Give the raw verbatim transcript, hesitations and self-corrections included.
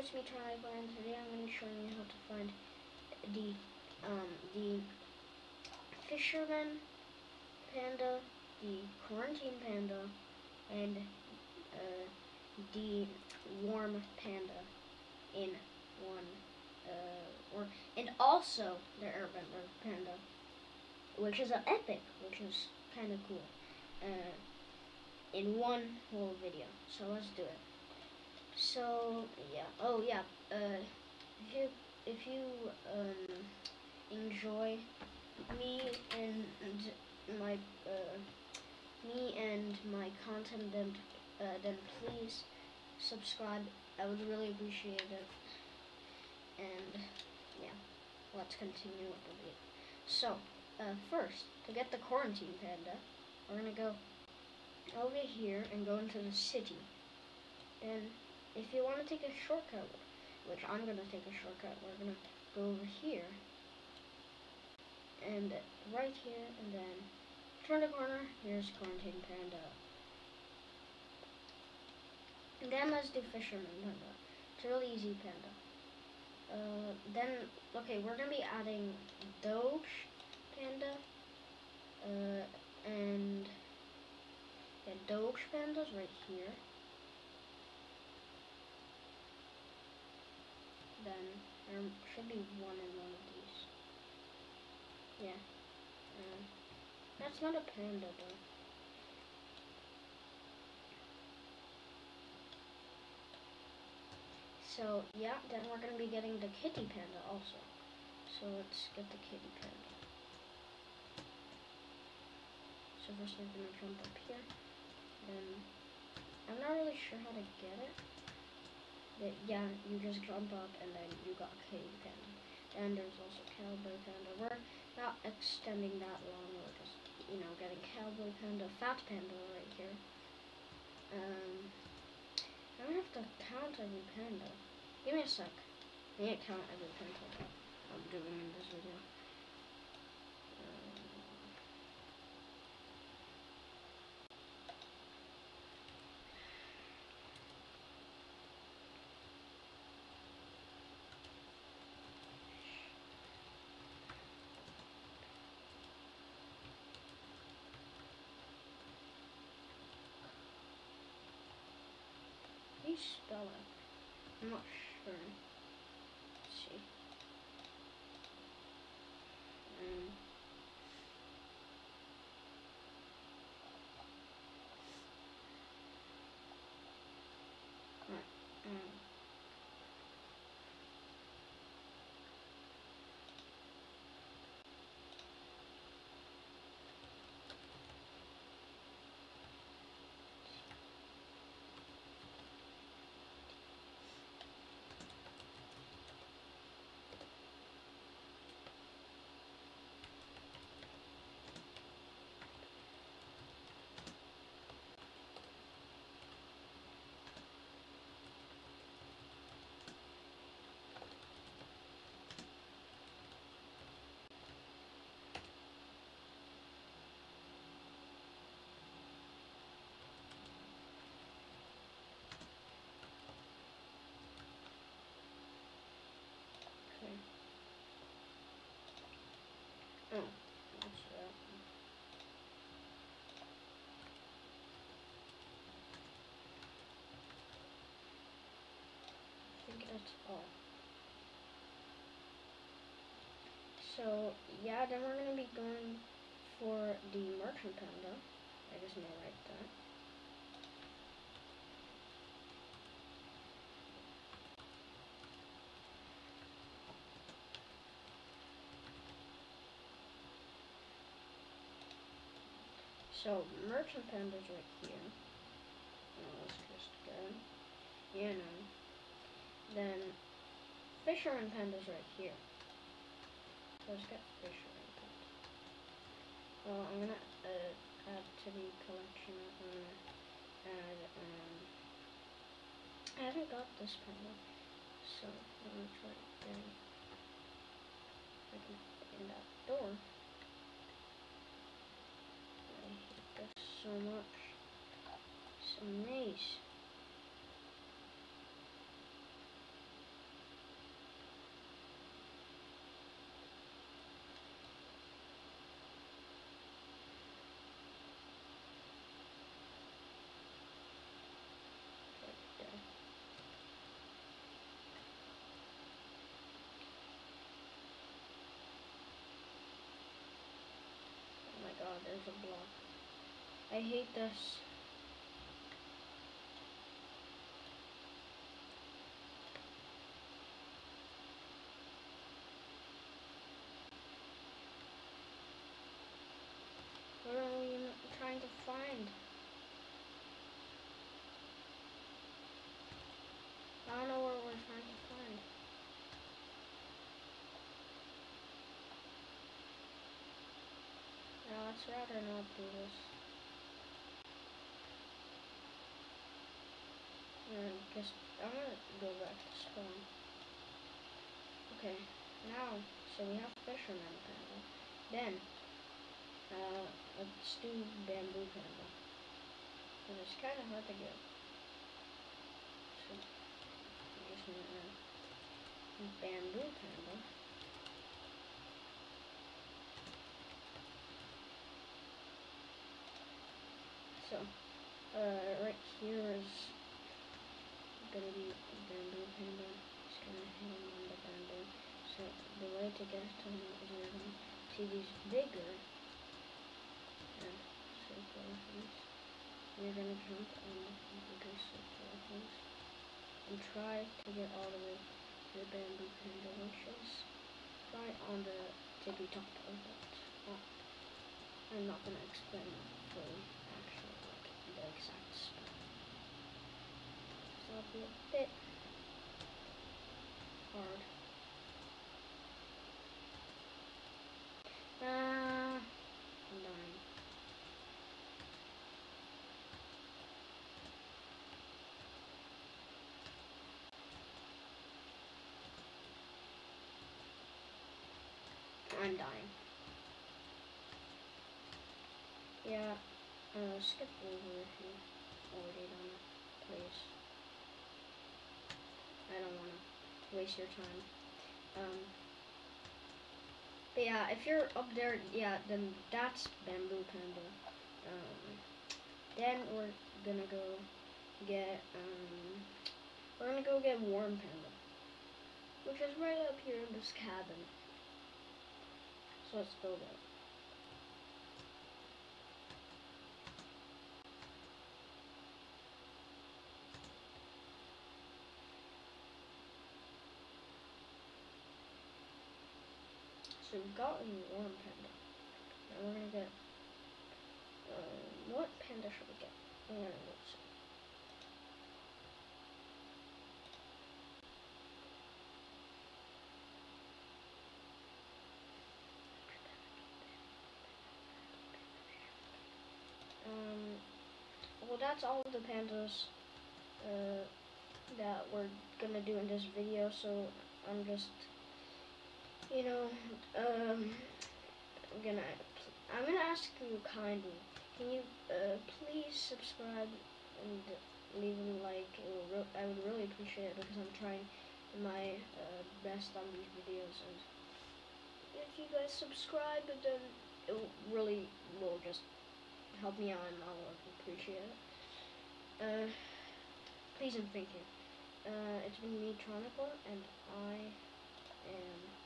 it's me, Triangle, and today I'm going to be showing you how to find the um, the fisherman panda, the quarantine panda, and uh, the warm panda in one, uh, or and also the airbender panda, which is an epic, which is kind of cool, uh, in one whole video. So let's do it. So yeah, oh yeah, uh, if you if you um, enjoy me and, and my uh, me and my content, then uh, then please subscribe. I would really appreciate it. And yeah, let's continue with the video. So uh, first, to get the quarantine panda, we're gonna go over here and go into the city. Then if you want to take a shortcut, which I'm going to take a shortcut, we're going to go over here, and right here, and then turn the corner, here's Quarantine Panda. And then let's do Fisherman Panda. It's a really easy panda. Uh, then, okay, we're going to be adding Doge Panda, uh, and yeah, Doge Panda's right here. Then there should be one in one of these. Yeah. Uh, that's not a panda though. So yeah, then we're gonna be getting the kitty panda also. So let's get the kitty panda. So first I'm gonna jump up here. Then I'm not really sure how to get it. But yeah, you just jump up and then you got kitty panda. And there's also cowboy panda. We're not extending that long. We're just, you know, getting cowboy panda, fat panda right here. Um, I don't have to count every panda. Give me a sec. I need to count every panda that I'm doing in this video. Um, How do you spell it? I'm not sure. Let's see. Um, right, um, okay. Oh, that's that. I think that's all. So yeah, then we're gonna be going for the merchant panda. I just know right there. So merchant panda's right here. Oh, let's just go. You know. Then fisherman panda's right here. Let's get fisherman panda. Well, I'm gonna uh, add to the collection. I'm gonna add. Um, I haven't got this panda, so I'm gonna try getting. I can open that door. I hate this so much. It's a maze. a block. I hate this. What are we trying to find? I don't know what we're trying to find. No, let's rather not do this. And just, I'm gonna go back to spawn. Okay, now, so we have fisherman panda. Then, uh, let's do bamboo panda. And it's kind of hard to get. So, I guess I'm gonna add bamboo panda. So, uh, right here is gonna be bamboo panda. It's gonna hit him on the bamboo. So the way to get to him is you're gonna see these bigger and circular things. You're gonna jump on the bigger circular things and try to get all the way to the bamboo panda, which is right on the tippy top of it. Oh, I'm not gonna explain it fully, actually, like the exact spot. So it'll be a bit hard. Ah, uh, I'm dying. I'm dying. Yeah, uh, skip over if you already done it, please. I don't want to waste your time. Um, but yeah, if you're up there, yeah, then that's bamboo panda. Um, then we're gonna go get, um, we're gonna go get warm panda, which is right up here in this cabin. So let's go there. So we've gotten warm panda. Now we're gonna get, uh, what panda should we get? We're gonna go see. Um, well, that's all of the pandas uh, that we're gonna do in this video, so I'm just, you know, um, I'm gonna, I'm gonna ask you kindly, can you uh, please subscribe and leave a like? It will I would really appreciate it, because I'm trying my uh, best on these videos, and if you guys subscribe, then it really will just help me out, and I'll appreciate it. Uh, please and thank you. Uh, it's been me, Tronicle, and I am